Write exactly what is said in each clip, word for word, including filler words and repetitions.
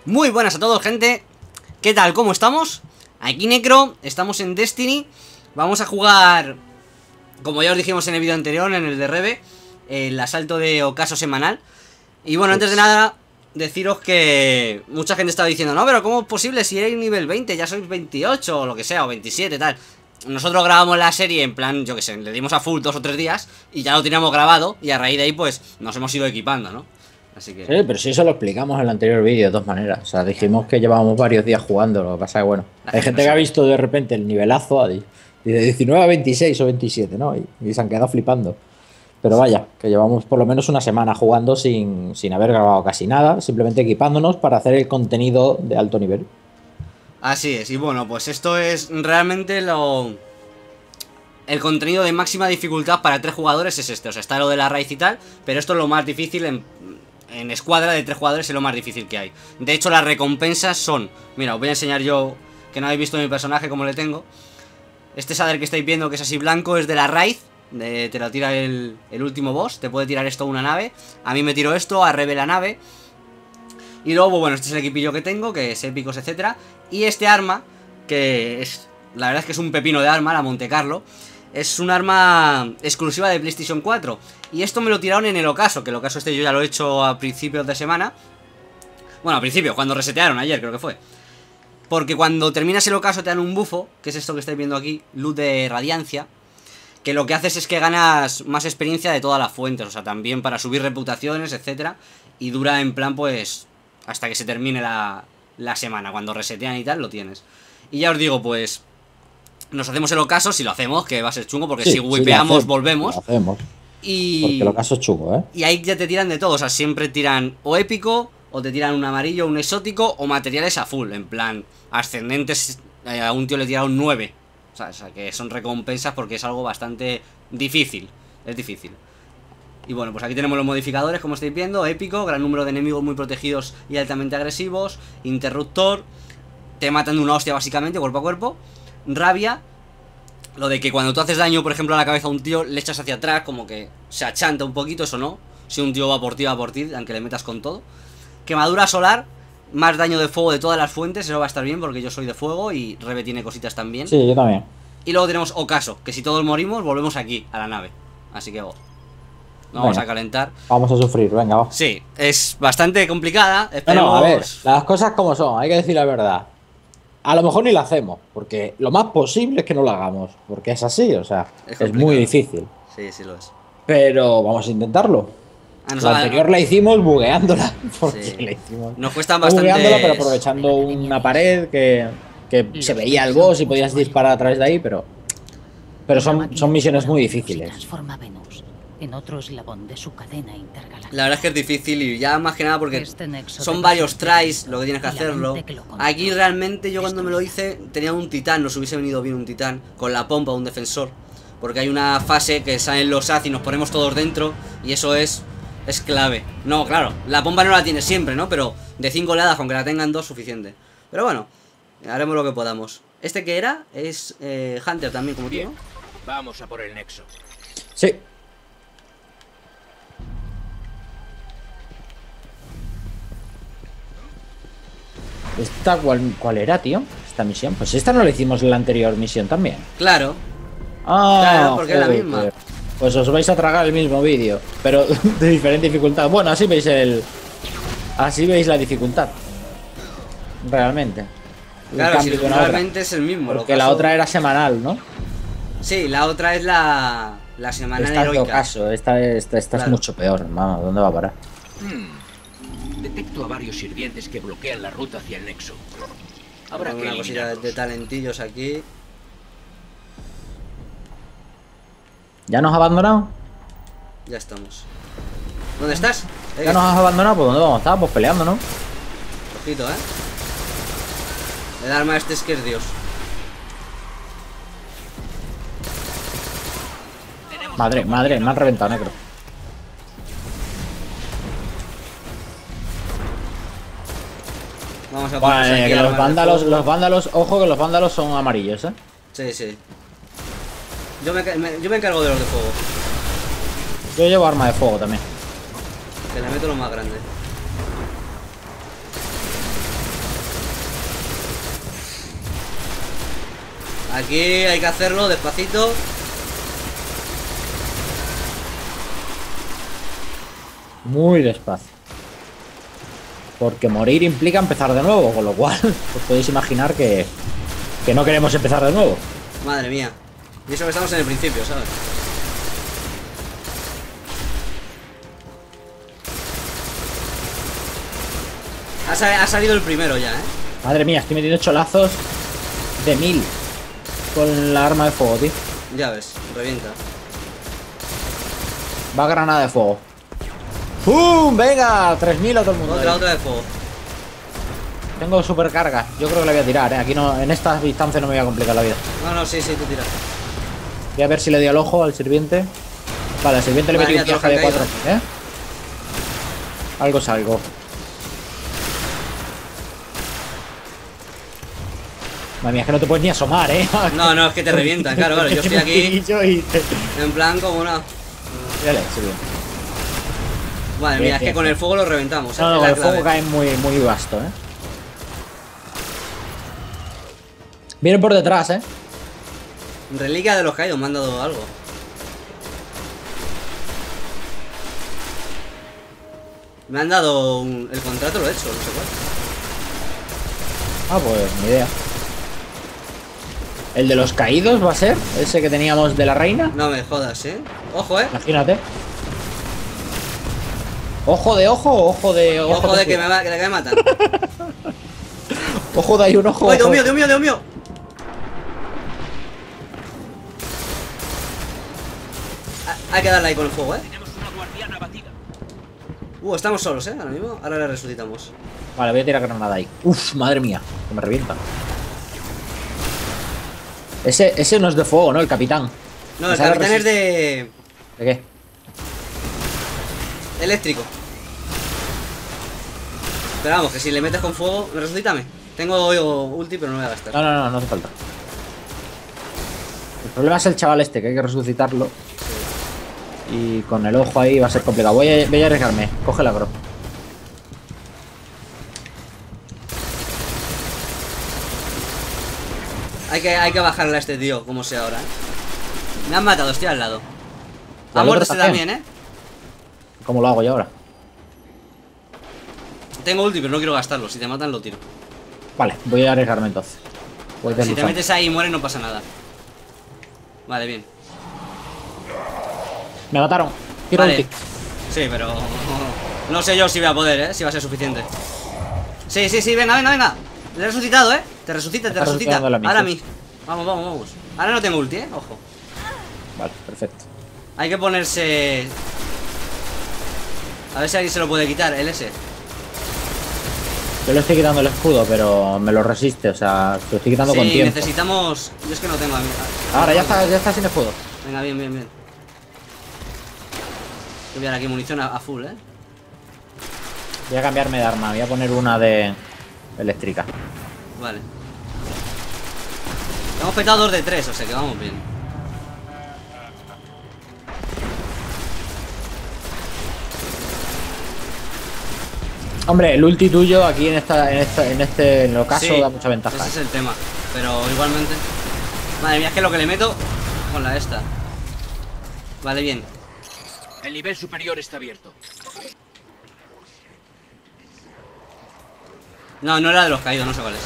Muy buenas a todos, gente. ¿Qué tal? ¿Cómo estamos? Aquí Necro, estamos en Destiny. Vamos a jugar, como ya os dijimos en el vídeo anterior, en el de Reve, el asalto de ocaso semanal. Y bueno, antes de nada, deciros que mucha gente estaba diciendo: no, pero ¿cómo es posible si erais nivel veinte? Ya sois veintiocho o lo que sea, o veintisiete, tal. Nosotros grabamos la serie en plan, yo que sé, le dimos a full dos o tres días y ya lo teníamos grabado. Y a raíz de ahí, pues, nos hemos ido equipando, ¿no? Así que... Sí, pero sí, eso lo explicamos en el anterior vídeo de dos maneras. O sea, dijimos que llevábamos varios días jugando. Lo que pasa es que, bueno, hay gente que ha visto de repente el nivelazo de diecinueve a veintiséis o veintisiete, ¿no? Y, y se han quedado flipando. Pero vaya, que llevamos por lo menos una semana jugando sin, sin haber grabado casi nada, simplemente equipándonos para hacer el contenido de alto nivel. Así es, y bueno, pues esto es realmente lo... El contenido de máxima dificultad para tres jugadores es este. O sea, está lo de la raíz y tal, pero esto es lo más difícil en... En escuadra de tres jugadores es lo más difícil que hay. De hecho, las recompensas son... Mira, os voy a enseñar yo, que no habéis visto mi personaje como le tengo. Este Sader que estáis viendo, que es así blanco, es de la raíz. De, te lo tira el, el último boss. Te puede tirar esto a una nave. A mí me tiro esto, a Reve la nave. Y luego, bueno, este es el equipillo que tengo, que es épicos, etcétera. Y este arma, que es... La verdad es que es un pepino de arma, la Monte Carlo. Es un arma exclusiva de PlayStation cuatro. Y esto me lo tiraron en el ocaso, que el ocaso este yo ya lo he hecho a principios de semana. Bueno, a principios, cuando resetearon ayer creo que fue. Porque cuando terminas el ocaso te dan un bufo, que es esto que estáis viendo aquí, luz de radiancia. Que lo que haces es que ganas más experiencia de todas las fuentes. O sea, también para subir reputaciones, etcétera. Y dura en plan pues hasta que se termine la, la semana. Cuando resetean y tal lo tienes. Y ya os digo, pues... Nos hacemos el ocaso, si lo hacemos, que va a ser chungo, porque Sí, si wipeamos, sí, volvemos. Lo hacemos. Y... Porque el ocaso es chungo, ¿eh? Y ahí ya te tiran de todo, o sea, siempre tiran o épico, o te tiran un amarillo, un exótico, o materiales a full, en plan, ascendentes, eh, a un tío le tira un nueve. O sea, o sea, que son recompensas porque es algo bastante difícil, es difícil. Y bueno, pues aquí tenemos los modificadores, como estáis viendo: épico, gran número de enemigos muy protegidos y altamente agresivos, interruptor, te matan de una hostia básicamente, cuerpo a cuerpo. Rabia, lo de que cuando tú haces daño, por ejemplo, a la cabeza a un tío, le echas hacia atrás, como que se achanta un poquito, eso no. Si un tío va por ti, va por ti, aunque le metas con todo. Quemadura solar, más daño de fuego de todas las fuentes, eso va a estar bien porque yo soy de fuego y Reve tiene cositas también. Sí, yo también. Y luego tenemos ocaso, que si todos morimos, volvemos aquí, a la nave. Así que oh, no vamos Venga, a calentar. Vamos a sufrir, venga, va. Sí, es bastante complicada, No, esperemos... no, a ver, las cosas como son, hay que decir la verdad. A lo mejor ni la hacemos, porque lo más posible es que no la hagamos, porque es así, o sea, Es es muy difícil. Sí, sí lo es. Pero vamos a intentarlo. A nos- La anterior la hicimos bugueándola, porque Sí. la hicimos. Nos cuestan No bastante... bugueándola, pero aprovechando una pared que, que se veía el boss y podías disparar a través de ahí, pero pero son, son misiones muy difíciles. Transforma a Venus en otro eslabón de su cadena intergaláctica. La verdad es que es difícil y ya más que nada porque Este nexo son de varios posibilidades tries lo que tienes que y la hacerlo. mente que lo controla. Aquí realmente yo cuando me lo hice tenía un titán, nos hubiese venido bien un titán con la pompa, un defensor. Porque hay una fase que salen los Az y nos ponemos todos dentro y eso es, es clave. No, claro, la pompa no la tiene siempre, ¿no? Pero de cinco oleadas, aunque la tengan dos, suficiente. Pero bueno, haremos lo que podamos. Este que era es eh, Hunter también, como tú, Bien, ¿no? vamos a por el nexo. Sí. ¿Esta cuál, cuál era, tío? Esta misión. Pues esta no la hicimos en la anterior misión también. Claro, Ah, Claro, porque es la joder. misma. Pues os vais a tragar el mismo vídeo, pero de diferente dificultad. Bueno, así veis el... Así veis la dificultad. Realmente. El claro, si cambio de una a otra. realmente es el mismo. lo Porque la caso- otra era semanal, ¿no? Sí, la otra es la, la semana Esta es de heroica. ocaso, esta, esta, esta Claro. es mucho peor, hermano. ¿Dónde va a parar? Hmm. Detecto a varios sirvientes que bloquean la ruta hacia el nexo. Habrá Habrá que una cosita de, eliminarlos. de talentillos aquí. ¿Ya nos has abandonado? Ya estamos. ¿Dónde estás? Eh, ¿Ya nos has abandonado? ¿Pues dónde vamos? Estábamos peleando, ¿no? Ojito, eh. El arma este es que es Dios. Madre, madre, me han reventado, negro. Vamos a poner Vale, aquí que los armas de vándalos, fuego. los vándalos, ojo que los vándalos son amarillos, ¿eh? Sí, sí. Yo me, me- yo me encargo de los de fuego. Yo llevo arma de fuego también. Que le meto lo más grande. Aquí hay que hacerlo despacito. Muy despacio. Porque morir implica empezar de nuevo, con lo cual os podéis imaginar que, que no queremos empezar de nuevo. Madre mía. Y eso que estamos en el principio, ¿sabes? Ha, sal ha salido el primero ya, ¿eh? Madre mía, estoy metiendo cholazos de mil con la arma de fuego, tío. Ya ves, revienta. Va granada de fuego. ¡Pum! ¡Venga! tres mil a todo el mundo. Otra, ahí. otra de fuego. Tengo supercarga. Yo creo que la voy a tirar, ¿eh? Aquí no, en esta distancia no me voy a complicar la vida. No, no, sí, sí, tú tiras. Voy a ver si le doy al ojo al sirviente. Vale, al sirviente le Madre metí un mía, viaje de todos han cuatro. ¿Eh? Algo es algo. Madre mía, es que no te puedes ni asomar, ¿eh? No, no, es que te revientan, claro, claro. Yo estoy aquí Y te... en plan como una... Dale, sirviente. Madre Bien, mía, es que bien, con bien. el fuego lo reventamos, ¿eh? No, no, Es con la el fuego clave. cae muy, muy vasto, ¿eh? Vienen por detrás, ¿eh? Reliquia de los caídos, me han dado algo. Me han dado un... el contrato, lo he hecho, no sé cuál. Ah, pues ni idea. ¿El de los caídos va a ser? ¿Ese que teníamos de la reina? No me jodas, ¿eh? Ojo, ¿eh? Imagínate. Ojo de ojo, ojo de ojo. Ojo de que me, va, que me matan. Ojo de ahí un ojo. ¡Ay, Dios ojo. mío, Dios mío, Dios mío! Ha- Hay que darle ahí con el fuego, ¿eh? Tenemos una guardiana abatida. Uh, estamos solos, ¿eh? Ahora mismo. Ahora le resucitamos. Vale, voy a tirar granada ahí. Uf, madre mía, que me revienta. Ese, ese no es de fuego, ¿no? El capitán. No, Me el sale capitán es resist- de... ¿De qué? eléctrico. Pero vamos, que si le metes con fuego, resucítame. Tengo yo ulti, pero no voy a gastar. No, no, no, no hace falta. El problema es el chaval este, que hay que resucitarlo. Y con el ojo ahí va a ser complicado. Voy a, voy a arriesgarme. Coge el agro. Hay que, hay que bajarle a este tío, como sea ahora, ¿eh? Me han matado, estoy al lado. ¿Y Ha al muerto otro este también? también, ¿eh? ¿Cómo lo hago yo ahora? Tengo ulti, pero no quiero gastarlo. Si te matan, lo tiro. Vale, voy a arriesgarme entonces. Voy Si te deslizando. metes ahí y mueres, no pasa nada. Vale, bien. Me mataron. Quiero Vale. ulti. Sí, pero... no sé yo si voy a poder, ¿eh? Si va a ser suficiente. Sí, sí, sí, venga, venga, venga. Le he resucitado, ¿eh? Te resucita, te Está resucita. resucitando la Ahora a misión. mí. Vamos, vamos, vamos. Ahora no tengo ulti, ¿eh? Ojo. Vale, perfecto. Hay que ponerse... A ver si alguien se lo puede quitar, el S. Yo le estoy quitando el escudo, pero me lo resiste, o sea, lo estoy quitando con Sí, tiempo. necesitamos... Yo es que no tengo a mí. Ahora ya está, ya está sin escudo. Venga, bien, bien, bien. Voy a enviar aquí munición a, a full, ¿eh? Voy a cambiarme de arma, voy a poner una de eléctrica. Vale. Hemos petado dos de tres, o sea que vamos bien. Hombre, el ulti tuyo aquí en esta, en esta, en este ocaso Sí, da mucha ventaja. ese es el tema. Pero igualmente... Madre mía, es que lo que le meto con la esta. Vale, bien. El nivel superior está abierto. No, no era de los caídos, no sé cuál es.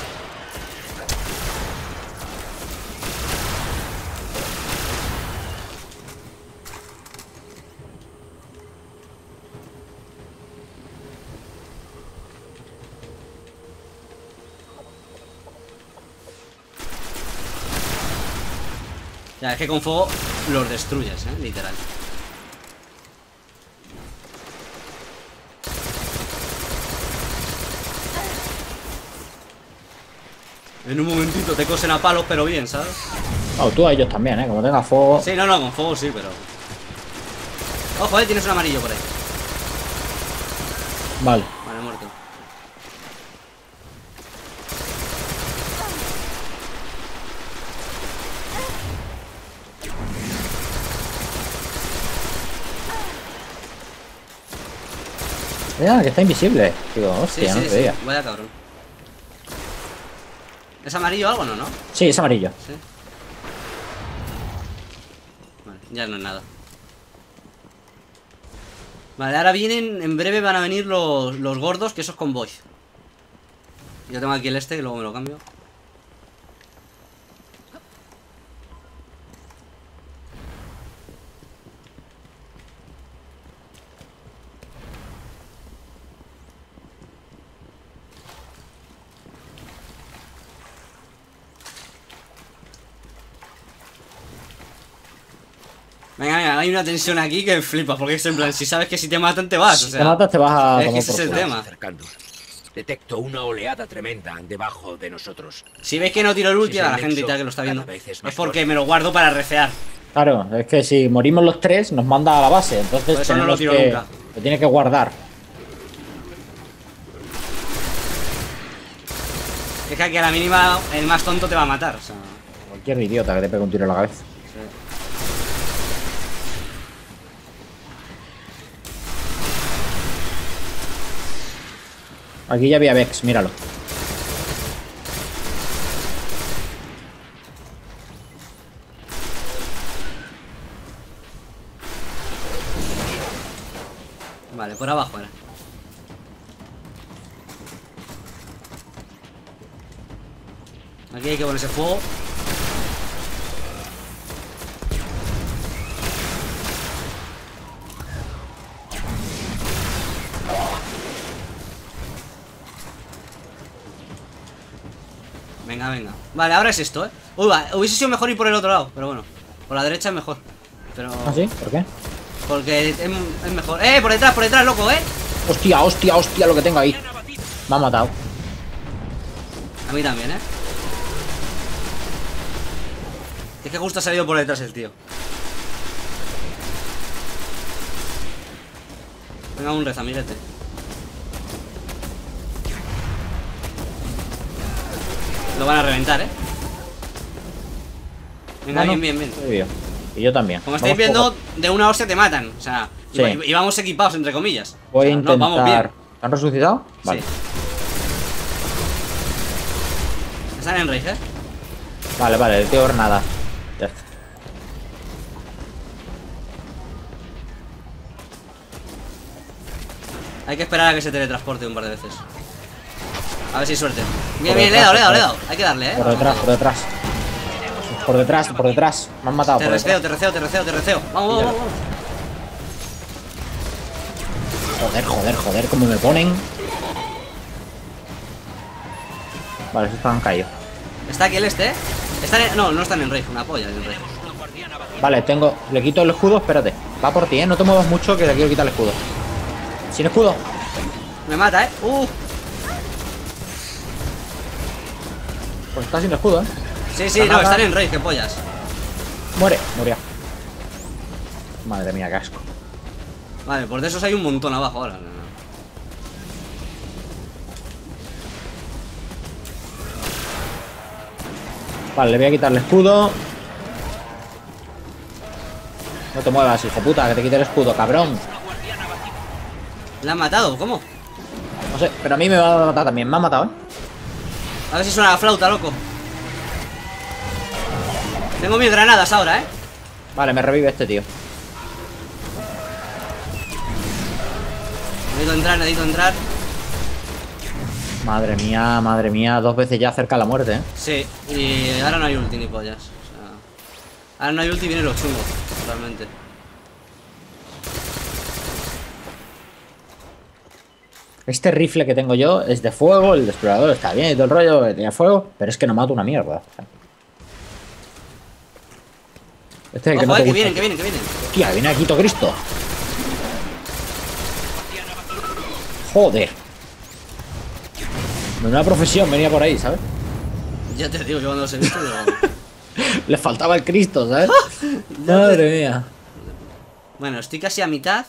Ya, es que con fuego los destruyes, ¿eh? Literal. En un momentito te cosen a palos, pero bien, ¿sabes? Oh, tú a ellos también, ¿eh? Como tenga fuego. Sí, no, no, con fuego sí, pero... Ojo, eh, tienes un amarillo por ahí. Vale. Vale, muerto. Mira, que está invisible. Digo, Sí, hostia, sí, no te sí, veía. vaya cabrón. ¿Es amarillo o algo, no, no? Sí, es amarillo. Sí. Ya no es nada. Vale, ahora vienen, en breve van a venir los, los gordos, que esos con voice. Yo tengo aquí el este, que luego me lo cambio. Venga, venga, hay una tensión aquí que flipas, porque es en plan, si sabes que si te matan te vas, Si o sea, te matas te vas a es que tomar ese por es el culo. tema. Acercando. Detecto una oleada tremenda debajo de nosotros. Si veis que no tiro el ulti Si a es la el gente y nexo, tal que lo está viendo, cada vez es es más porque fuerte. me lo guardo para recear. Claro, es que si morimos los tres nos manda a la base, entonces Por eso no lo tenemos tiro que, nunca. lo tiene que guardar. Es que aquí a la mínima el más tonto te va a matar, o sea. Cualquier idiota que te pegue un tiro en la cabeza. Aquí ya había Vex, míralo. Vale, por abajo era. Aquí hay que ponerse fuego. Venga, venga. Vale, ahora es esto, ¿eh? Uy, va, hubiese sido mejor ir por el otro lado, pero bueno. Por la derecha es mejor. Pero... ¿Ah, sí? ¿Por qué? Porque es, es mejor. ¡Eh! Por detrás, por detrás, loco, ¿eh? Hostia, hostia, hostia, lo que tengo ahí. Me ha matado. A mí también, ¿eh? Es que justo ha salido por detrás el tío. Venga, un reza, amiguete. Lo van a reventar, ¿eh? Venga, Bueno, bien, bien, bien. estoy bien. Y yo también. Como estáis Vamos viendo, poco. de una hostia te matan. O sea, Sí. y, y vamos equipados, entre comillas. Voy O a sea, no, vamos intentar... bien. ¿Han resucitado? Vale. Sí. Están en rage, ¿eh? Vale, vale, el tío nada. Ya está. Hay que esperar a que se teletransporte un par de veces. A ver si hay suerte. Bien, Por bien, le he dado, le he dado, le he detrás, dado. Hay que darle, ¿eh? Por detrás, por detrás. Por detrás, por detrás. Me han matado Te por receo, detrás. te receo, te receo, te receo. Vamos, vamos, vamos. Joder, joder, joder, cómo me ponen. Vale, estos han caído. Está aquí el este, ¿eh? Están en... No, no están en rage, una polla en rage. Vale, tengo... Le quito el escudo, espérate. Va por ti, ¿eh? No te muevas mucho que le quiero quitar el escudo. Sin escudo. Me mata, ¿eh? Uh. Pues está sin escudo, ¿eh? Sí, sí, Granada. no, están en rage, qué pollas. Muere, murió. Madre mía, qué asco. Vale, pues de esos hay un montón abajo ahora. No, no. Vale, le voy a quitar el escudo. No te muevas, hijo puta, que te quite el escudo, cabrón. ¿La han matado? ¿Cómo? No sé, pero a mí me va a matar también. Me ha matado, ¿eh? A ver si suena la flauta, loco. Tengo mil granadas ahora, ¿eh? Vale, me revive este tío. Necesito entrar, necesito entrar. Madre mía, madre mía. Dos veces ya cerca de la muerte, ¿eh? Sí, y ahora no hay ulti ni pollas. O sea, ahora no hay ulti y viene lo chungo, realmente. Este rifle que tengo yo es de fuego, el de explorador está bien y todo el rollo, que tenía fuego, pero es que no mato una mierda. Este es el que Ojo, no te eh, que gusta. vienen, que vienen, que vienen. Hostia, viene aquí todo Cristo. Joder. Menuda profesión venía por ahí, ¿sabes? Ya te digo, yo cuando los he visto digo... Le faltaba el Cristo, ¿sabes? Madre mía. Bueno, estoy casi a mitad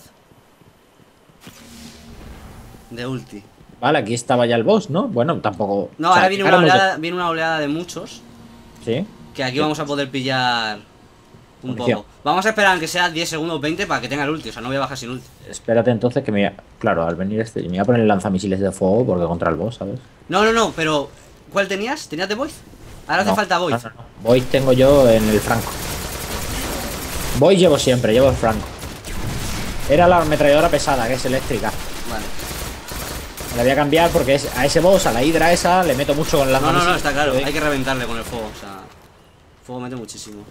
de ulti. Vale, aquí estaba ya el boss, ¿no? Bueno, tampoco... No, o sea, ahora viene una, ahora hemos- oleada, viene una oleada de muchos. Sí. Que aquí vamos a poder pillar un Munición. poco. Vamos a esperar a que sea diez segundos, veinte para que tenga el ulti. O sea, no voy a bajar sin ulti. Espérate entonces que me voy a... Claro, al venir este... Me voy a poner el lanzamisiles de fuego porque contra el boss, ¿sabes? No, no, no, pero... ¿Cuál tenías? ¿Tenías de voice? Ahora No, hace falta voice. no, no, no. Voice tengo yo en el Franco. Voy llevo siempre, llevo el franco. Era la ametralladora pesada, que es eléctrica. Vale. La voy a cambiar porque es, a ese boss, a la hidra esa, le meto mucho con las No, no, manos. no, está claro. Hay que reventarle con el fuego. O sea, el fuego mete muchísimo.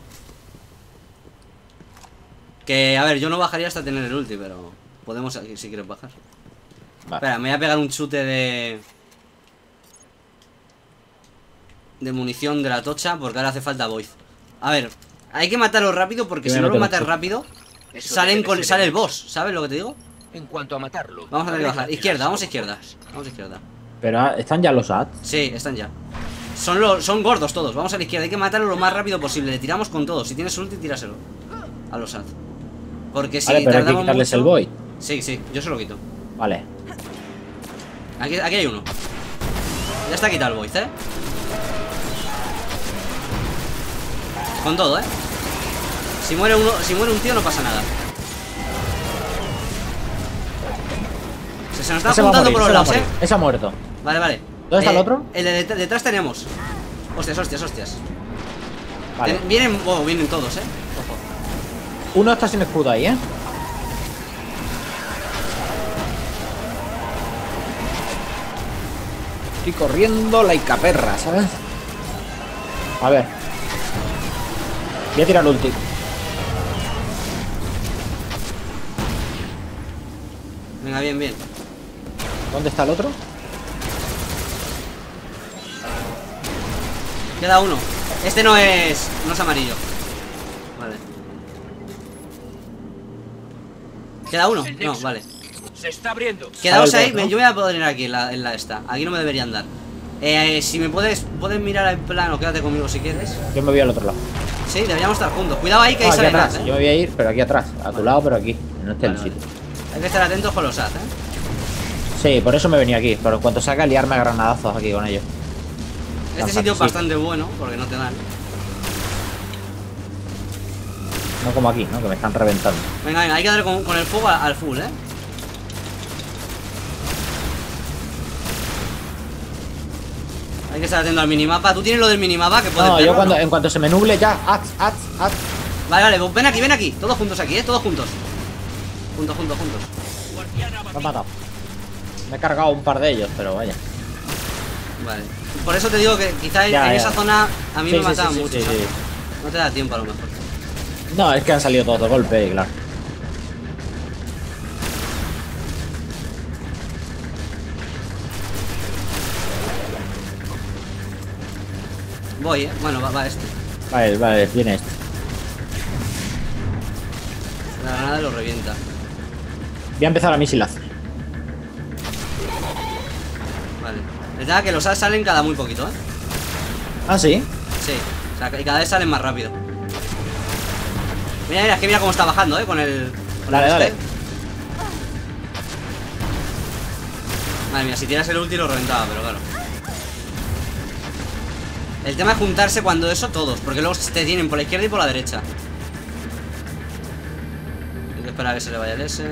Que, a ver, yo no bajaría hasta tener el ulti, pero podemos si quieres bajar. Vale. Espera, me voy a pegar un chute de... De munición de la tocha, porque ahora hace falta void. A ver, hay que matarlo rápido, porque Yo si voy a no lo meter matas un chute. rápido, Eso salen debe con, ser sale el el boss, ¿sabes lo que te digo? En cuanto a matarlo. Vamos a tener que bajar. arréglatelas Izquierda, vamos a como izquierda. puedas. Vamos a izquierda. Pero ah, están ya los ads. Sí, están ya. Son, los, son gordos todos, vamos a la izquierda. Hay que matarlo lo más rápido posible. Le tiramos con todo. Si tienes ulti, tíraselo a los ads. Porque si Vale, pero hay que tardamos quitarles mucho... el void. Sí, sí, yo se lo quito. Vale. Aquí, aquí hay uno. Ya está quitado el void, ¿eh? Con todo, ¿eh? Si muere uno, si muere un tío no pasa nada. Se, se nos está Ese va a juntando morir, por los ese va a lados, ¿eh? morir. Ese ha muerto. Vale, vale. ¿Dónde está el Eh, otro? El de det- detrás tenemos. Hostias, hostias, hostias. Vale. Ten- Vienen, oh, vienen todos, ¿eh? Ojo. Uno está sin escudo ahí, ¿eh? Estoy corriendo la perra, ¿sabes? A ver. Voy a tirar ulti. Venga, bien, bien. ¿Dónde está el otro? Queda uno. Este no es... No es amarillo. Vale. ¿Queda uno? El No, Nexus. vale. Se está abriendo. Quedaos Vale, ahí, ¿no? me- yo me voy a poner aquí en la, en la esta. Aquí no me deberían dar. Eh, si me puedes, puedes mirar en plano, quédate conmigo si quieres. Yo me voy al otro lado. Sí, deberíamos estar juntos. Cuidado ahí que ahí Ah, aquí sale atrás. Nat, ¿eh? Yo me voy a ir, pero aquí atrás. A tu lado, pero aquí. No esté Vale, el vale. sitio. Hay que estar atentos con los A T, ¿eh? Sí, por eso me venía aquí. Pero en cuanto saca, liarme a granadazos aquí con ellos. Este Tan sitio es fácil. bastante bueno, porque no te dan. No como aquí, ¿no? Que me están reventando. Venga, venga, hay que darle con, con el fuego al full, ¿eh? Hay que estar atento al minimapa. ¿Tú tienes lo del minimapa que puedes No, verlo, yo cuando, no? en cuanto se me nuble ya. Ads, ads, ads. Vale, vale, pues ven aquí, ven aquí. Todos juntos aquí, ¿eh? Todos juntos. Juntos, juntos, juntos. Me han matado. Me he cargado un par de ellos, pero vaya. Vale. Por eso te digo que quizá en, Ya, en ya. esa zona a mí Sí, me sí, mataban sí, sí, mucho, sí, ¿sabes? sí. No te da tiempo a lo mejor. No, es que han salido todos de golpe, claro. Voy, ¿eh? Bueno, va, va este. Vale, vale, viene este. La granada lo revienta. Voy a empezar a misilazo. Vale. El tema es que los A salen cada muy poquito, ¿eh? Ah, sí. Sí. O sea, y cada vez salen más rápido. Mira, mira, es que mira cómo está bajando, ¿eh? Con el... Con Dale, el dale. este. Madre mía, si tiras el ulti lo reventaba, pero claro. El tema es juntarse cuando eso todos, porque luego te tienen por la izquierda y por la derecha. Hay que esperar a que se le vaya el S.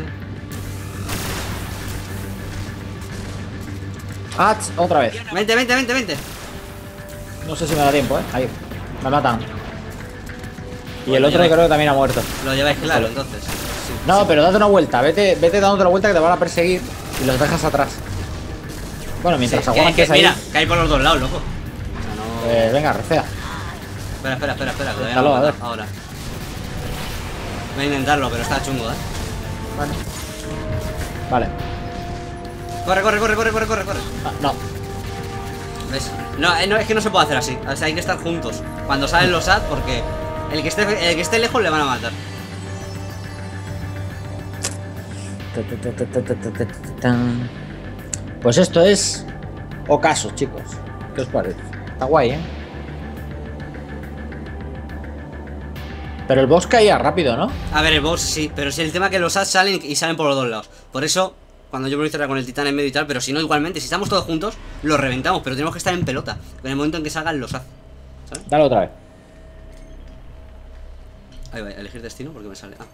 Ads, otra vez. Vente, vente, vente, vente. No sé si me da tiempo, eh. Ahí. Me matan. Y Bueno, el otro ya. creo que también ha muerto. Lo lleváis claro, entonces. Sí, No, sí. pero date una vuelta. Vete, vete dándote la vuelta que te van a perseguir y los dejas atrás. Bueno, mientras Sí, que- aguantes que- ahí. Mira, que hay por los dos lados, loco. O sea, no... Eh, venga, recea. Espera, espera, espera, espera, que todavía Suéltalo, no a lo he ver. matado. Ahora. Voy a intentarlo, pero está chungo, ¿eh? Bueno. Vale. Corre, corre, corre, corre, corre, corre, corre. Ah, no. ¿Ves? No, eh, no, es que no se puede hacer así. O sea, hay que estar juntos cuando salen los A D, porque el que esté, el que esté lejos le van a matar. Pues esto es Ocaso, chicos. ¿Qué os parece? Está guay, ¿eh? Pero el boss caía rápido, ¿no? A ver, el boss sí, pero si el tema es que los A D salen y salen por los dos lados. Por eso, cuando yo me lo hice era con el titán en medio y tal, pero si no, igualmente, si estamos todos juntos, los reventamos, pero tenemos que estar en pelota. En el momento en que salgan los A D. ¿Sabes? Dale otra vez. Ahí va, elegir destino porque me sale. Ah.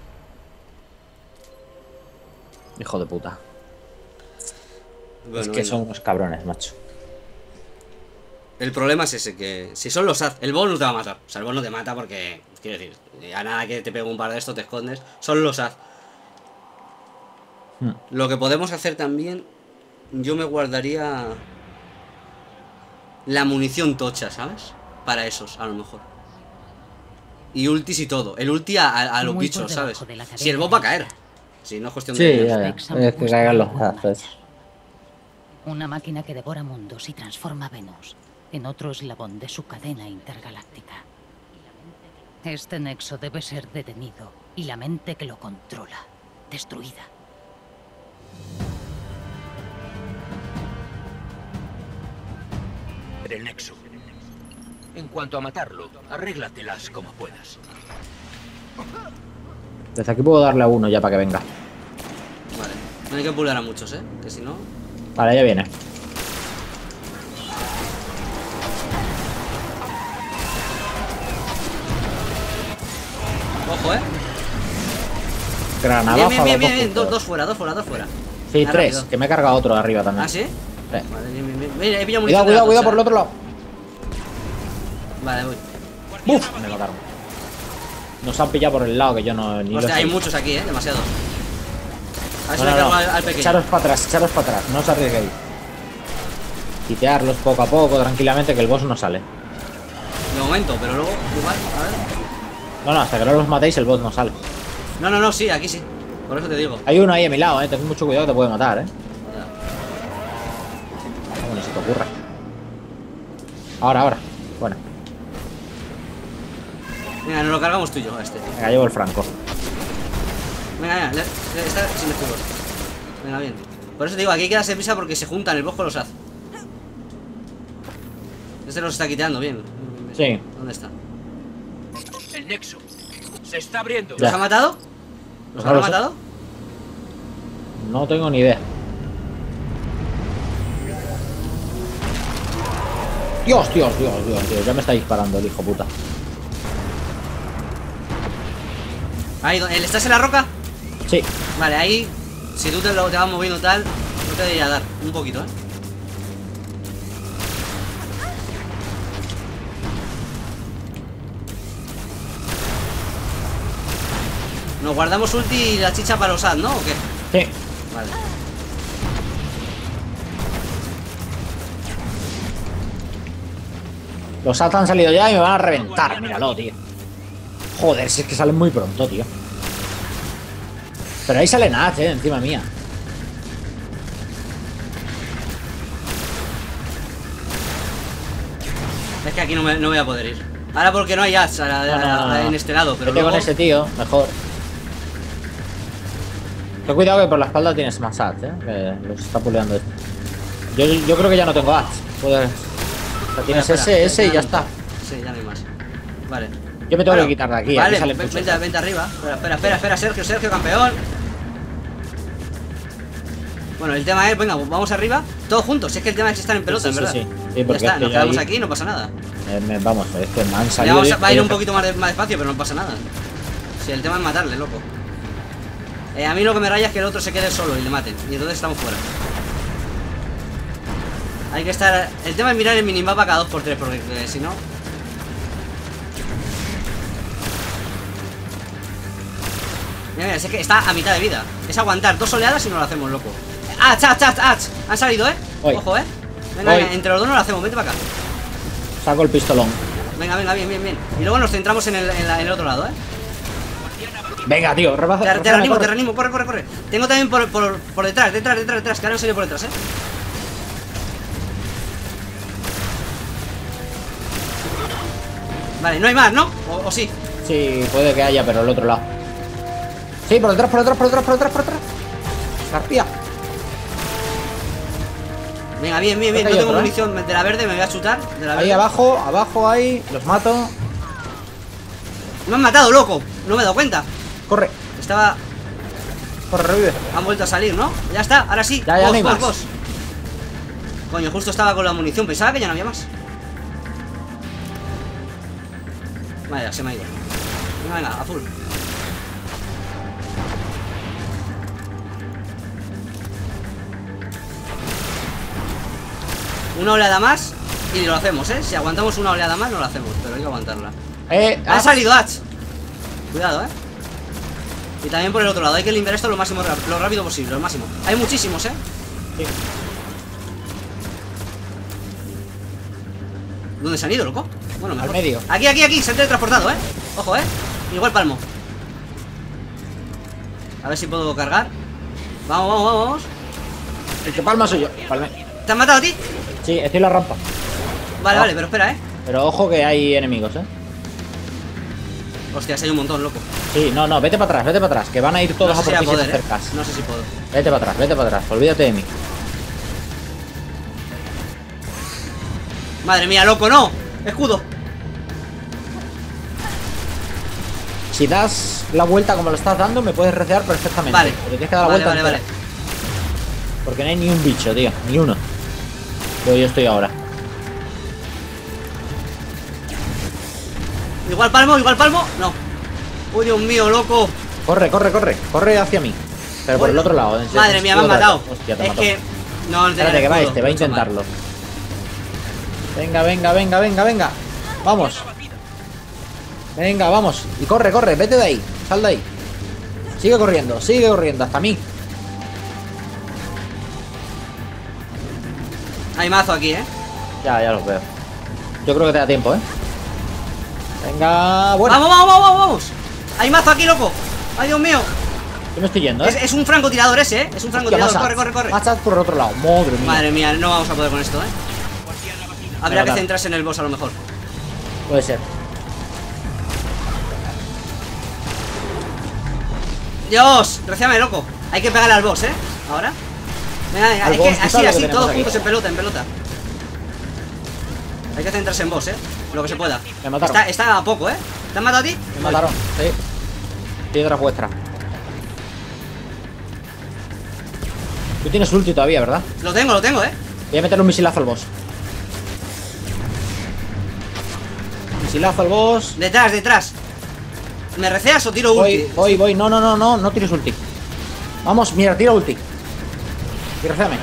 Hijo de puta. Bueno, es que venga. son unos cabrones, macho. El problema es ese, que si son los Az, el boss no te va a matar. O sea, el boss no te mata porque, quiero decir, a nada que te pegue un par de estos te escondes. Son los Az. Hmm. Lo que podemos hacer también, yo me guardaría la munición tocha, ¿sabes? Para esos, a lo mejor. Y ultis y todo. El ulti a, a, a los Muy bichos, por ¿sabes? debajo de la Si el boss va a caer. Si no es cuestión Sí, de... ya, ya. Es que caigan los haces. Una máquina que devora mundos y transforma a Venus en otro eslabón de su cadena intergaláctica. Este nexo debe ser detenido y la mente que lo controla, destruida. El nexo. En cuanto a matarlo, arréglatelas como puedas. Desde aquí puedo darle a uno ya para que venga. Vale. No hay que pular a muchos, ¿eh? Que si no... Vale, ya viene. Ojo, ¿eh? Granadazo. Bien, bien, bien, a los bien, bien. dos Dos, dos fuera, dos fuera, dos fuera. Sí, Venga, tres. rápido. Que me he cargado otro de arriba también. ¿Ah, sí? Sí. Vale, bien, bien, bien. Mira, he pillado Cuidado, munición de la cuidado, cuidado tocha. por el otro lado. Vale, voy. ¡Buf! Me mataron. Nos han pillado por el lado que yo no ni Hostia, lo hay sé. muchos aquí, ¿eh? Demasiados. A ver si No, me no, cargo no. al, al pequeño. Echaros para atrás, echaros para atrás. No os arriesguéis. Quitearlos poco a poco, tranquilamente, que el boss no sale. De momento, pero luego, igual, a ver. No, no, hasta que no los matéis el boss no sale. No, no, no, sí, aquí sí. Por eso te digo. Hay uno ahí a mi lado, eh. Ten mucho cuidado que te puede matar, eh. Como ni se te ocurra. Ahora, ahora. Bueno, Venga, nos lo cargamos tú y yo a este. venga, llevo el franco. Venga, venga, le, le- está sin escudos. Venga, bien. Por eso te digo, aquí hay que darse prisa porque se juntan el boss con los Az. Este los está quitando bien. Sí. ¿Dónde está? El nexo. Se está abriendo. Ya. ¿Los ha matado? ¿Los No habrá lo sé. matado? No tengo ni idea. Dios, Dios, Dios, Dios, Dios. Ya me está disparando el hijo puta. Ahí, ¿dónde- ¿el- ¿estás en la roca? Sí. Vale, ahí, si tú te, lo, te vas moviendo tal, no te debería dar. Un poquito, ¿eh? Nos guardamos ulti y la chicha para los ad, ¿no? ¿O qué? Sí. Vale. Los A T han salido ya y me van a reventar. Míralo, tío. Joder, si es que salen muy pronto, tío. Pero ahí sale Natch, eh, encima mía. Es que aquí no, me, no voy a poder ir. Ahora porque no hay ads a la- No, no, no, a- no. en este lado, pero Vete luego... con ese tío, mejor. Ten cuidado que por la espalda tienes más ads, eh. Que los está puleando este. Yo, yo creo que ya no tengo ads. Puedes. O sea, tienes Espera, espera, ese, ese y no ya hay está. más. Sí, ya no hay más. Vale. Yo me tengo Bueno, que quitar de aquí. Vale, aquí salen ven- muchos. vente, vente arriba. Espera, espera, espera, espera, Sergio, Sergio, campeón. Bueno, el tema es, venga, vamos arriba, todos juntos. Si es que el tema es que están en pelota, Sí, en sí, verdad. sí. Sí, Ya porque está, es que nos yo quedamos ahí- aquí y no pasa nada. Eh, me- vamos, es que me han Le salido. vamos a, de- va a ir un de- poquito más, de- más despacio, pero no pasa nada. Si el tema es matarle, loco. Eh, a mí lo que me raya es que el otro se quede solo y le maten. Y entonces estamos fuera. Hay que estar... El tema es mirar el minimapa cada dos por tres, porque eh, si no... Mira, mira, es que está a mitad de vida. Es aguantar dos oleadas y no lo hacemos, loco. ¡Ah, chat, chat, chat! Han salido, ¿eh? Voy. Ojo, ¿eh? Venga, Voy. venga, entre los dos no lo hacemos, vete para acá. Saco el pistolón. Venga, venga, bien, bien, bien. Y luego nos centramos en el, en la- en el otro lado, ¿eh? Venga, tío, rebaja. Te, te reanimo, te reanimo, corre, corre, corre. Tengo también por, por, por detrás, detrás, detrás, detrás, que ahora no salido por detrás, ¿eh? Vale, no hay más, ¿no? O, o sí. Sí, puede que haya, pero el otro lado. Sí, por detrás, por detrás, por detrás, por detrás, por detrás. Escarpía. Venga, bien, bien, bien. Creo No que hay tengo otro, ¿eh? munición de la verde, me voy a chutar. De la Ahí verde. abajo, abajo, ahí. Los mato. Me han matado, loco. No me he dado cuenta. Corre, Estaba... corre, revive. Han vuelto a salir, ¿no? Ya está, ahora sí. Ya, ya Boss, no hay boss, más. boss. Coño, justo estaba con la munición. Pensaba que ya no había más. Vaya, se me ha ido. Venga, venga, a full. Una oleada más. Y lo hacemos, ¿eh? Si aguantamos una oleada más, no lo hacemos, pero hay que aguantarla. Eh, Ha ah, salido Ash. Cuidado, ¿eh? Y también por el otro lado, hay que limpiar esto lo máximo lo rápido posible, lo máximo. Hay muchísimos, ¿eh? sí. ¿Dónde se han ido, loco? Bueno, mejor. Al medio. Aquí, aquí, aquí, se han teletransportado, ¿eh? Ojo, ¿eh? Igual palmo. A ver si puedo cargar. Vamos, vamos, vamos, vamos. El que palma soy yo. Palme. ¿Te han matado a ti? Sí, estoy en la rampa. Vale, Oh. vale, pero espera, ¿eh? Pero ojo que hay enemigos, ¿eh? Hostias, hay un montón, loco. Sí, no, no, vete para atrás, vete para atrás. Que van a ir todos No a sé por si ti voy si a te poder, ¿eh? acercas. No sé si puedo. Vete para atrás, vete para atrás. Olvídate de mí. Madre mía, loco, no. Escudo. Si das la vuelta como lo estás dando, me puedes recear perfectamente. Vale. Pero tienes que dar la Vale, vuelta vale, entera. vale. Porque no hay ni un bicho, tío. Ni uno. Pero yo estoy ahora. Igual palmo, igual palmo. No. Uy, Dios mío, loco. Corre, corre, corre. Corre hacia mí. Pero por el otro lado. en- Madre en mía, me han sentido matado. contrario. Hostia, te Es mató. que. No, no tenía Espérate, que va escudo, este, va a lo he hecho mal. intentarlo. Venga, venga, venga, venga, venga. Vamos. Venga, vamos. Y corre, corre, vete de ahí. Sal de ahí. Sigue corriendo, sigue corriendo, hasta mí. Hay mazo aquí, ¿eh? Ya, ya los veo. Yo creo que te da tiempo, ¿eh? Venga, bueno. Vamos, vamos, vamos, vamos. Hay mazo aquí, loco. Ay, Dios mío. Yo me estoy yendo, ¿eh? Es, es un francotirador ese, ¿eh? Es un francotirador. Corre, corre, corre. Machad por el otro lado. Madre mía. Madre mía, no vamos a poder con esto, ¿eh? Habría que Claro. centrarse en el boss a lo mejor. Puede ser. Dios, recéame, loco. Hay que pegarle al boss, ¿eh? Ahora. Venga, venga, Al es boss, que tú así, sabes lo así, que todos tenemos aquí. juntos en pelota, en pelota. Hay que centrarse en boss, ¿eh? Lo que se pueda. Me mataron. Está, está a poco, ¿eh? ¿Te han matado a ti? Me mataron. Sí. Piedra vuestra. Tú tienes ulti todavía, ¿verdad? Lo tengo, lo tengo, ¿eh? Voy a meterle un misilazo al boss. Misilazo al boss. Detrás, detrás. ¿Me receas o tiro ulti? Voy, voy, voy. No, no, no, no. No tires ulti. Vamos, mira, tira ulti. Y recéame.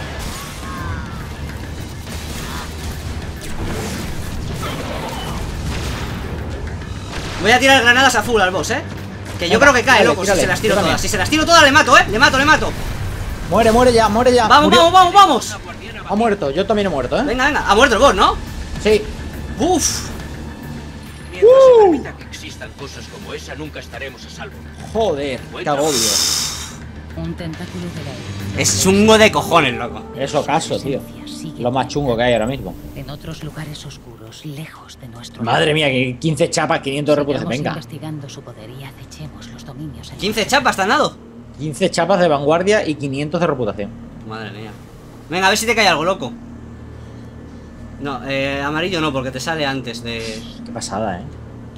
Voy a tirar granadas a full al boss, ¿eh? Que yo Venga, creo que cae, dale, loco, tírale, si se las tiro tírame. todas. Si se las tiro todas, le mato, ¿eh? Le mato, le mato. Muere, muere ya, muere ya. Vamos, Murió. vamos, vamos, vamos. Ha muerto. Yo también he muerto, ¿eh? Venga, venga. Ha muerto el boss, ¿no? Sí. Uf. Mientras se permita que existan cosas como esa, nunca estaremos a salvo. Joder, qué agobio. Un tentáculo de la L. Es chungo de cojones, loco. Eso caso, tío. Sigue Lo más chungo que hay ahora mismo. en otros lugares oscuros, lejos de nuestro Madre mía, que quince chapas, quinientos de reputación. Sigamos Venga. investigando su poder y acechemos los dominios en- quince chapas te han dado. quince chapas de vanguardia y quinientos de reputación. Madre mía. Venga, a ver si te cae algo, loco. No, eh, amarillo no, porque te sale antes de... Qué pasada, eh.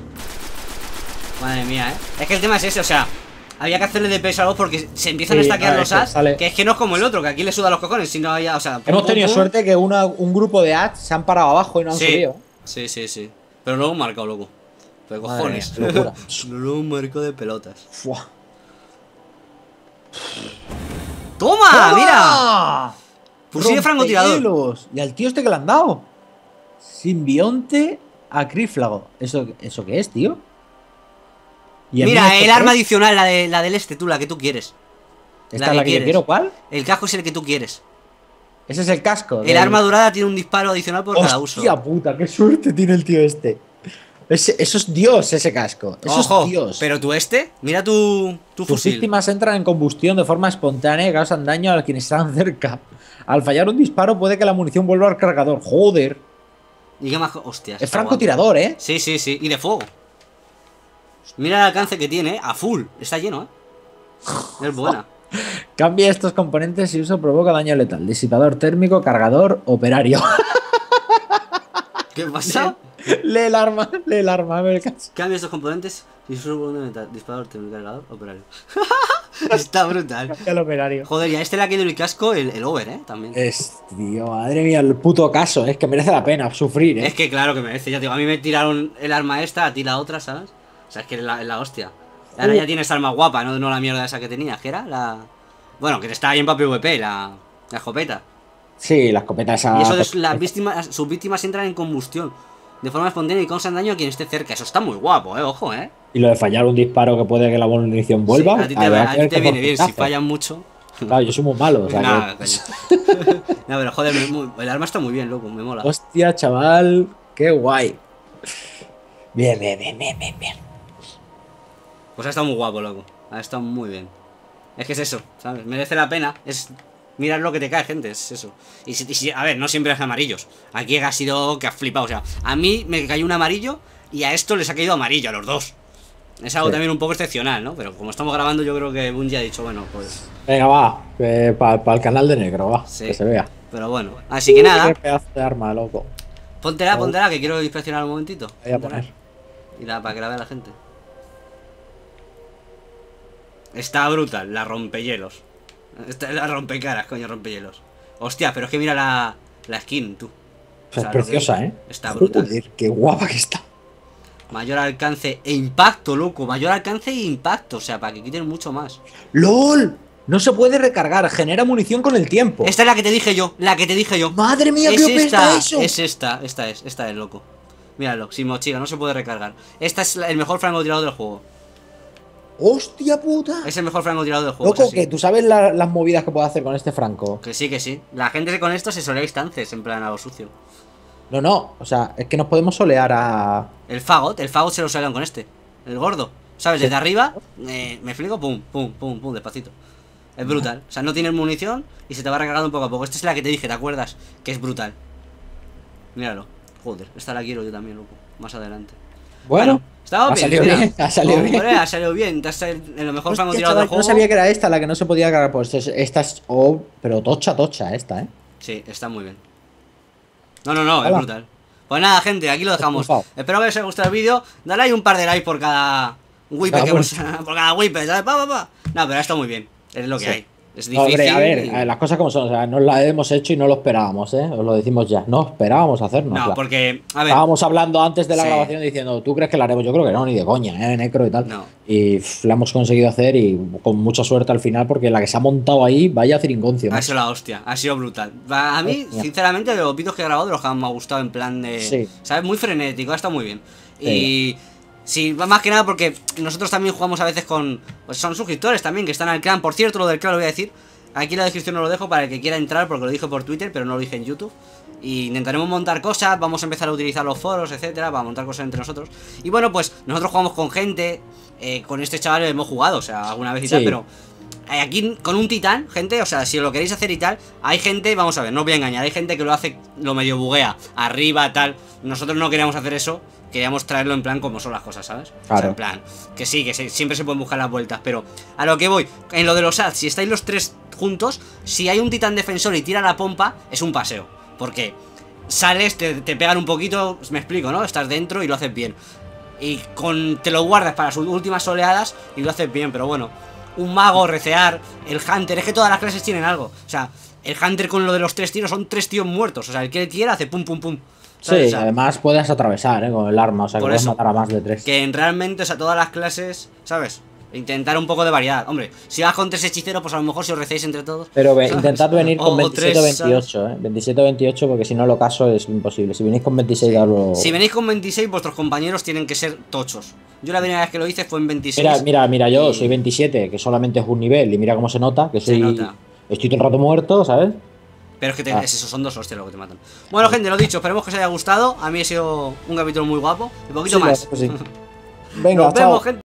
Madre mía, eh. Es que el tema es ese, o sea, había que hacerle de peso a vos porque se empiezan Sí, a stackear a ver, los que ads. sale. Que es que no es como el otro, que aquí le suda los cojones. Si no había, o sea, pum, Hemos pum, tenido pum. suerte que una- un grupo de ads se han parado abajo y no han Sí, subido. sí, sí, sí. Pero luego marcado, loco. Pero Madre cojones. mía, locura. Luego marcó de pelotas. Fua. ¡Toma! ¡Mira! Fusil de francotirador. Rompehielos. Y al tío este que le han dado. Simbionte acríflago. ¿Eso, ¿Eso qué es, tío? ¿Y a mí Mira, esto el qué arma es? adicional, la, de, la del este, tú, la que tú quieres. ¿Esta es la que yo quieres. quiero? ¿Cuál? El casco es el que tú quieres. Ese es el casco. El del- arma dorada tiene un disparo adicional por cada uso. Hostia puta, qué suerte tiene el tío este. Ese- eso es Dios, ese casco. Eso Ojo, es Dios. pero tú este, mira tu, tu Sus fusil. víctimas entran en combustión de forma espontánea y causan daño a quienes están cerca. Al fallar un disparo puede que la munición vuelva al cargador. Joder. ¿Y qué más? Hostias. Es está francotirador, ¿eh? guapo. Sí, sí, sí. Y de fuego. Mira el alcance que tiene, ¿eh? A full. Está lleno, ¿eh? Es buena. Cambia estos componentes si uso provoca daño letal. Disipador térmico, cargador, operario. ¿Qué pasa? Lee el arma, lee el arma, a ver qué hace. Cambia estos componentes. Y solo volumen de metal. Disparador, térmico, cargador, operario. Está brutal. Cambia el operario. Joder, y a este le ha caído el casco el, el over, ¿eh? También. Es, tío, madre mía, el puto caso. Es que merece la pena sufrir, ¿eh? Es que claro que merece, ya te digo, a mí me tiraron el arma esta, a ti la otra, ¿sabes? O sea, es que es la, es la hostia. Ahora Uh. ya tienes arma guapa, no, no la mierda esa que tenías, que era la... Bueno, que te estaba bien para PvP, la, la escopeta. Sí, la escopeta esa. Y eso es, las víctimas, sus víctimas entran en combustión de forma espontánea y causan daño a quien esté cerca. Eso está muy guapo, eh, ojo, eh. Y lo de fallar un disparo que puede que la munición vuelva. Sí, a ti te, habrá a que ver ti te qué viene bien, si porcentaje. fallan mucho. Claro, yo soy muy malo. O sea Nah, que... coño. No, pero joder, me- muy- el arma está muy bien, loco, me mola. Hostia, chaval, qué guay. Bien, bien, bien, bien, bien, bien. Pues ha estado muy guapo, loco. Ha estado muy bien. Es que es eso, ¿sabes? Merece la pena. Es mirar lo que te cae, gente. Es eso. Y si, y si- a ver, no siempre es amarillos. Aquí ha sido que has flipado. O sea, a mí me cayó un amarillo y a esto les ha caído amarillo, a los dos. Es algo Sí. también un poco excepcional, ¿no? Pero como estamos grabando, yo creo que Bungie ha dicho, bueno, pues. Venga, va, para el canal de negro, va, Sí. que se vea. Pero bueno. Así que nada, Qué pedazo de arma, loco. póntela, póntela, que quiero inspeccionar un momentito. Voy a Póntela. poner. Y la, para que la vea la gente. Está brutal, la rompehielos. Esta es la rompecaras, coño, rompehielos. Hostia, pero es que mira la, la skin, tú. O sea, O sea, es lo que- preciosa, ¿eh? está brutal. Joder, qué guapa que está. Mayor alcance e impacto, loco. Mayor alcance e impacto. O sea, para que quiten mucho más. ¡LOL! No se puede recargar, genera munición con el tiempo. Esta es la que te dije yo. La que te dije yo. ¡Madre mía, es qué O P está esta. eso! Es esta. Esta es. Esta es, loco. Míralo. Sin mochila. No se puede recargar. Esta es la- el mejor francotirador del juego. ¡Hostia puta! Es el mejor francotirador del juego. Loco, es así. que tú sabes la- las movidas que puede hacer con este franco. Que sí, que sí. La gente con esto se solea instantes. En plan, a lo sucio. No, no, o sea, es que nos podemos solear a. El fagot. El fagot se lo solean con este. El gordo. ¿Sabes? Desde arriba. eh, me explico. Pum, pum, pum, pum. Despacito. Es brutal. O sea, no tienes munición y se te va recargando poco a poco. Esta es la que te dije, ¿te acuerdas? Que es brutal. Míralo. Joder, esta la quiero yo también, loco. Más adelante. Bueno, estaba ha bien. salido mira. bien, ha salido Hombre, bien. ha salido bien. Te has sal- en lo mejor Hostia, francotirador chaval, del juego. no sabía que era esta la que no se podía cargar. Pues es- esta es. Oh, pero tocha, tocha esta, ¿eh? Sí, está muy bien. No, no, no, es Hala. brutal. Pues nada, gente, aquí lo dejamos. Triunfado. Espero que os haya gustado el vídeo. Dale ahí un par de likes por cada whip Cada que hemos. Por cada whip, ¿sabes? Pa, pa, pa. No, pero está muy bien. Es lo que Sí. hay. Es difícil. Hombre, a ver, y- a ver, las cosas como son, o sea, no las hemos hecho y no lo esperábamos, ¿eh? Os lo decimos ya, no esperábamos hacernos. No, porque. A ver. Estábamos hablando antes de la Sí. grabación diciendo, ¿tú crees que la haremos? Yo creo que no, ni de coña, ¿eh? Necro y tal. No. Y pff, la hemos conseguido hacer y con mucha suerte al final, porque la que se ha montado ahí, vaya ciringoncio. Ha macho. sido la hostia, ha sido brutal. Va, A mí, Hostia. sinceramente, de los vídeos que he grabado, de los que más me ha gustado en plan de. Sí. ¿Sabes? Muy frenético, ha estado muy bien. Sí. Y. Sí, más que nada porque nosotros también jugamos a veces con. Pues son suscriptores también que están al clan. Por cierto, lo del clan lo voy a decir. Aquí en la descripción os lo dejo para el que quiera entrar, porque lo dije por Twitter, pero no lo dije en YouTube. Y intentaremos montar cosas, vamos a empezar a utilizar los foros, etcétera, para montar cosas entre nosotros. Y bueno, pues nosotros jugamos con gente, eh, con este chaval hemos jugado, o sea, alguna vez y Sí. tal, pero eh, aquí con un titán, gente, o sea, si lo queréis hacer y tal, hay gente, vamos a ver, no os voy a engañar, hay gente que lo hace, lo medio buguea, arriba, tal. Nosotros no queríamos hacer eso, queríamos traerlo en plan como son las cosas, ¿sabes? O sea, Claro. en plan, que sí, que sí, siempre se pueden buscar las vueltas, pero a lo que voy, en lo de los ads, si estáis los tres juntos, si hay un titán defensor y tira la pompa, es un paseo, porque sales, te, te pegan un poquito, me explico, ¿no? Estás dentro y lo haces bien. Y con te lo guardas para sus últimas oleadas y lo haces bien, pero bueno. Un mago, recear, el hunter, es que todas las clases tienen algo. O sea, el hunter con lo de los tres tiros son tres tíos muertos. O sea, el que él quiera hace pum pum pum. ¿Sabes? Sí, O sea, además puedes atravesar, ¿eh? Con el arma, o sea, que Por puedes eso. matar a más de tres. que en realmente, o sea, todas las clases, ¿sabes? Intentar un poco de variedad. Hombre, si vas con tres hechiceros, pues a lo mejor si os recéis entre todos. Pero ve, ¿sabes? intentad venir con O- o veintisiete o tres, ¿sabes? veintiocho, ¿eh? veintisiete o veintiocho, porque si no lo caso es imposible. Si venís con veintiséis, ya lo... Si venís con veintiséis, vuestros compañeros tienen que ser tochos. Yo la primera vez que lo hice fue en veintiséis. Mira, mira, mira, yo y- soy veintisiete, que solamente es un nivel, y mira cómo se nota, que Se soy... nota. Estoy todo el rato muerto, ¿sabes? Pero es que te- Ah. es eso, son dos hostias lo que te matan. Bueno, gente, lo dicho, esperemos que os haya gustado. A mí ha sido un capítulo muy guapo. Un poquito Sí, la más. verdad que sí. Venga, Nos chao. vemos, gente.